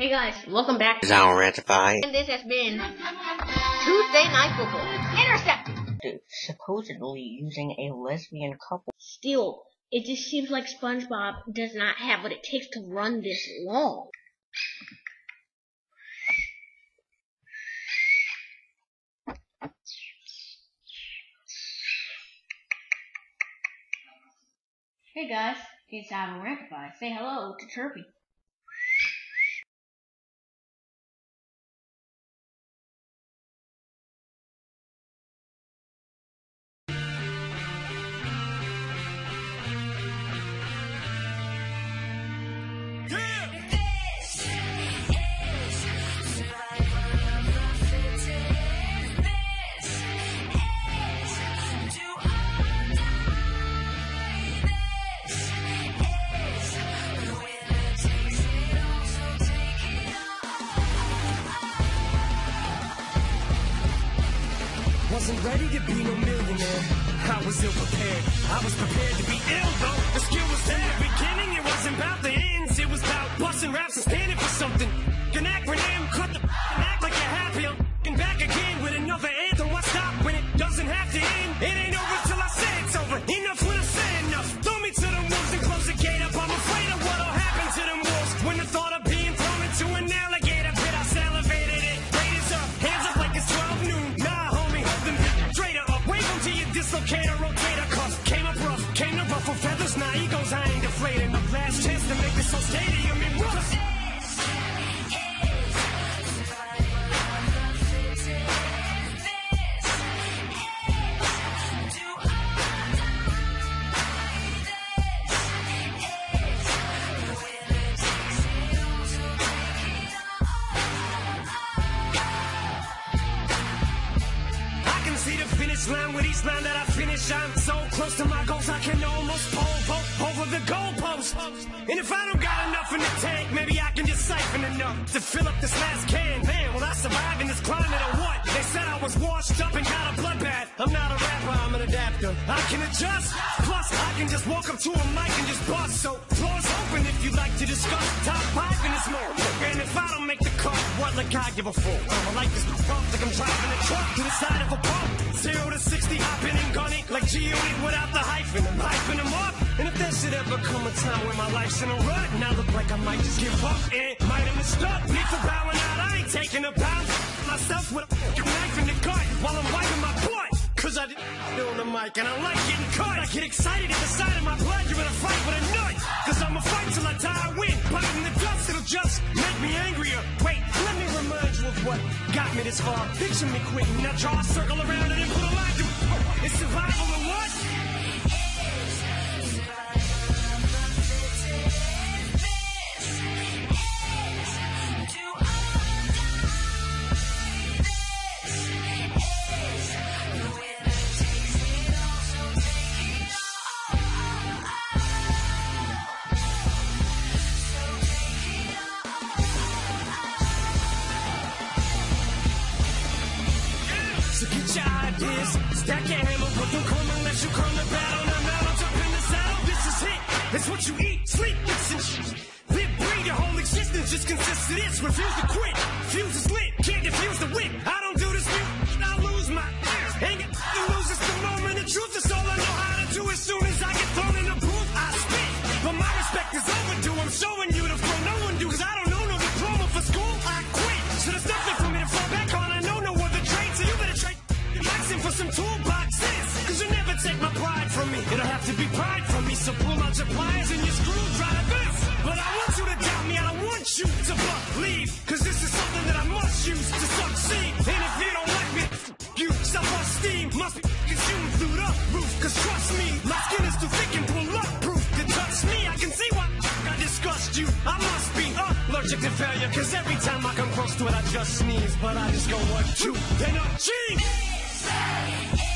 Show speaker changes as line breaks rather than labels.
Hey guys, welcome back
to our Ratify.
And this has been Tuesday Night Football. Intercept!
Supposedly using a lesbian couple.
Still, it just seems like SpongeBob does not have what it takes to run this long. Hey guys, it's Adam Ratify. Say hello to Chirpy.
Wasn't ready to be no millionaire. I was ill prepared. I was prepared to be ill though. The skill was there. At the beginning, it wasn't about the ends. It was about busting raps and standing for something. An acronym, cut the and act like you're happy. I'm back again with another anthem. Why stop when it doesn't have to end? It ain't over till I say it's over. Enough when I say enough. Throw me to the wolves and close the gate up. I'm afraid of what'll happen to them wolves when the thought of being thrown into an alligator pit. I salivated it. Raiders up, hands up like it's 12 noon. Dislocator, rotator cuff, came up rough, came to ruffle feathers, now egos, I ain't deflating. The last chance to make this whole stadium in rough. See the finish line with each line that I finish. I'm so close to my goals I can almost pole over the goalpost. And if I don't got enough in the tank, maybe I can just siphon enough to fill up this last can. Man, will I survive in this climate or what? They said I was washed up and got a bloodbath. I'm not a rapper, I'm an adapter. I can adjust, plus I can just walk up to a mic and just bust. So floor's open if you'd like to discuss top 5 in this moment. And if I don't make the cut, what like I give a fuck? I'ma like this bump like I'm driving a truck to the side of a pump. 0 to 60, hopping and gunning like G-Unit without the hyphen. I'm hyping them up. And if there should ever come a time where my life's in a rut, and I look like I might just give up and might have missed up. Me for bowing out, I ain't taking a bow. Myself with a knife in the gut while I'm wiping my butt. Cause I didn't on the mic and I like getting cut. I get excited at the sight of my blood. You're in a fight with a nut. Cause I'ma fight till I die, I win. Biting the dust, it'll just make me angrier. Wait, let me remind you of what got me this far. Picture me quitting, now draw a circle around it and put a line through it. It's survival or what? So get your ideas, stack your hammer, but don't come unless you come to battle. Now I'm jumping the saddle, this is it. It's what you eat, sleep, it's and shit. Live, breathe, your whole existence just consists of this. Refuse to quit, fuse is lit, can't defuse the whip. I don't do this music, I'll lose my ears. Ain't got to lose, it's the moment of truth. It's all I know how to do. As soon as I get thrown in the booth, I spit. But my respect is overdue, I'm showing you the flow no one do. Cause I don't know no diploma for school, I quit. So there's nothing for me to fall back on, I know no other trade. So you better trade for some toolboxes, cause you'll never take my pride from me. It'll have to be pride from me, so pull out your pliers and your screwdrivers. But I want you to doubt me, I don't want you to believe, cause this is something that I must use to succeed. And if you don't like me, you self-esteem must be consumed through the roof. Cause trust me, my skin is too thick and bulletproof to touch me. I can see why I disgust you. I must be allergic to failure, cause every time I come close to it I just sneeze. But I just go 1, 2, then a G.